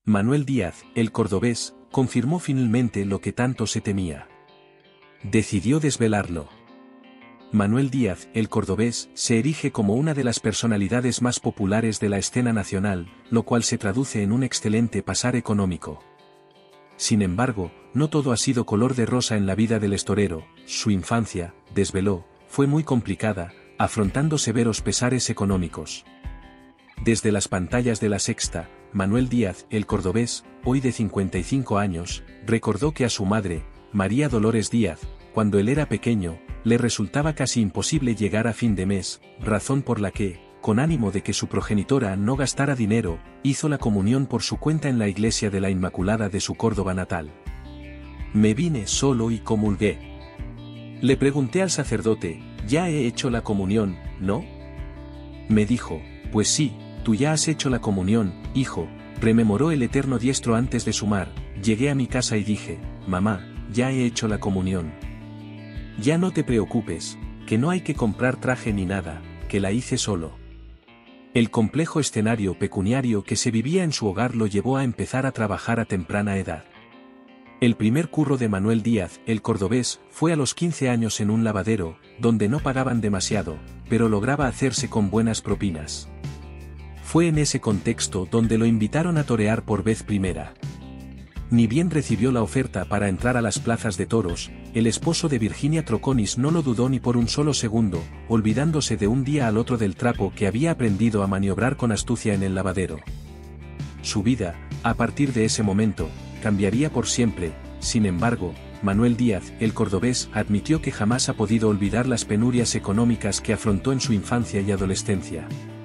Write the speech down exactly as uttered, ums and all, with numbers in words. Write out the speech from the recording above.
Manuel Díaz, el cordobés, confirmó finalmente lo que tanto se temía. Decidió desvelarlo. Manuel Díaz, el cordobés, se erige como una de las personalidades más populares de la escena nacional, lo cual se traduce en un excelente pasar económico. Sin embargo, no todo ha sido color de rosa en la vida del estorero. Su infancia, desveló, fue muy complicada, afrontando severos pesares económicos. Desde las pantallas de La Sexta, Manuel Díaz, el cordobés, hoy de cincuenta y cinco años, recordó que a su madre, María Dolores Díaz, cuando él era pequeño, le resultaba casi imposible llegar a fin de mes, razón por la que, con ánimo de que su progenitora no gastara dinero, hizo la comunión por su cuenta en la iglesia de la Inmaculada de su Córdoba natal. Me vine solo y comulgué. Le pregunté al sacerdote, ¿ya he hecho la comunión, no? Me dijo, pues sí, tú ya has hecho la comunión, hijo, rememoró el eterno diestro antes de sumar. Llegué a mi casa y dije, mamá, ya he hecho la comunión. Ya no te preocupes, que no hay que comprar traje ni nada, que la hice solo. El complejo escenario pecuniario que se vivía en su hogar lo llevó a empezar a trabajar a temprana edad. El primer curro de Manuel Díaz, el cordobés, fue a los quince años en un lavadero, donde no pagaban demasiado, pero lograba hacerse con buenas propinas. Fue en ese contexto donde lo invitaron a torear por vez primera. Ni bien recibió la oferta para entrar a las plazas de toros, el esposo de Virginia Troconis no lo dudó ni por un solo segundo, olvidándose de un día al otro del trapo que había aprendido a maniobrar con astucia en el lavadero. Su vida, a partir de ese momento, cambiaría por siempre. Sin embargo, Manuel Díaz, el cordobés, admitió que jamás ha podido olvidar las penurias económicas que afrontó en su infancia y adolescencia.